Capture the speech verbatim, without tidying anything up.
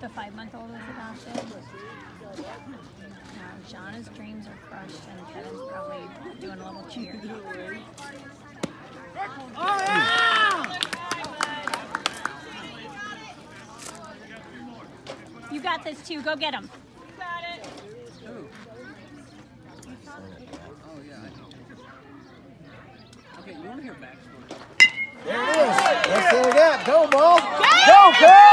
The five-month-old was adopted. Now, Shauna's dreams are crushed, and Kevin's probably doing a little cheer. Oh, yeah! You got this too. Go get him. You got it. Ooh. Oh, yeah. Okay, you want to hear backstory? There it is. Let's see what we got. Go, ball. Go, Cole!